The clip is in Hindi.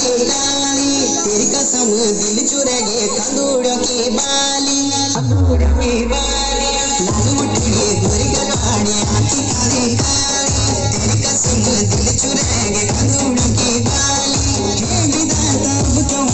के काली, तेरी कसम दिल चुरा गे तंदूरों की बाली, तंदूरों की बाली।